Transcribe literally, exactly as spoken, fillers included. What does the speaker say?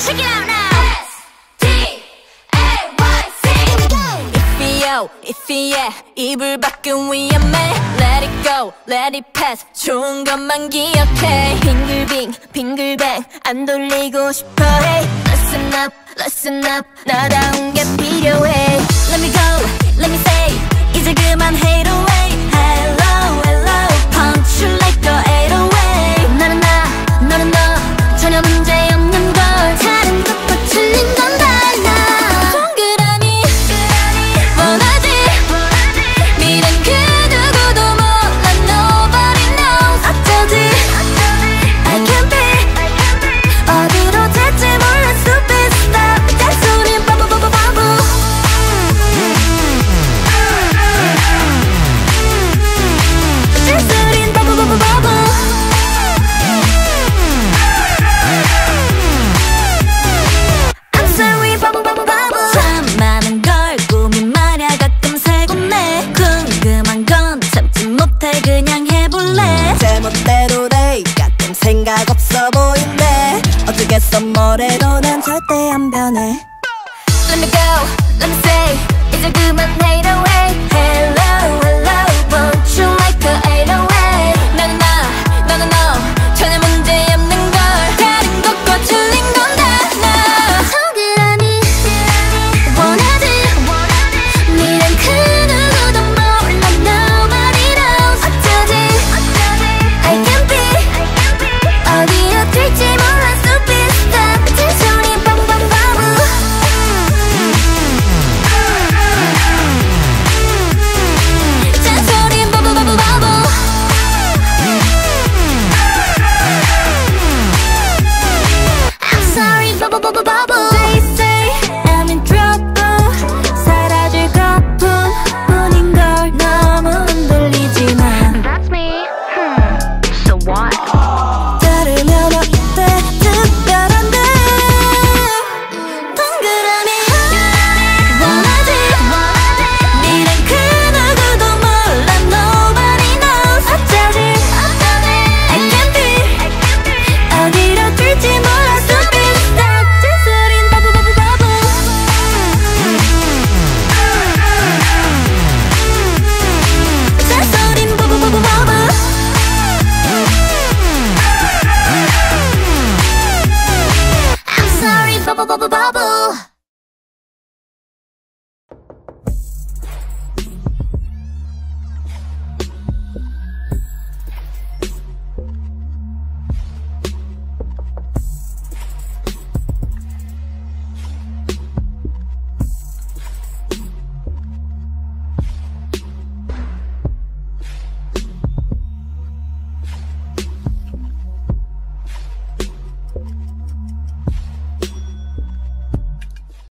Check it out now. S T A Y C. If이요, if이야. 이불 밖은 위험해. Let it go, let it pass. 좋은 것만 기억해. 빙글빙, 빙글뱅. 안 돌리고 싶어 해. Listen up, listen up. 나다운 게 필요해. Let me go, let me say. 이제 그만 hate away. Hello, hello. Punch you like the eight oh eight. 나는 나, 너는 너. 전혀 문제 없는 걸. 다른 것과 틀린 건 달라. 동그라미, 원하지. 미련 그 누구도 몰라. Nobody knows. 어쩌지, I can be. 어디로 될지 몰라. Stupid stuff. 잔소리는 바보 바보 바보. 잔소리는 바보 바보 바보. I'm sorry 바보 바보 바보. 참 많은 걸 꿈이 말야 가끔 새곤네. 궁금한 건 참지 못해 그냥 해볼래. 제멋대로 돼 가끔 생각 없어 보인대. 어쩌겠어 뭐래도 난 절대 안 변해. Let me go, let me say. 이제 그만 hate away.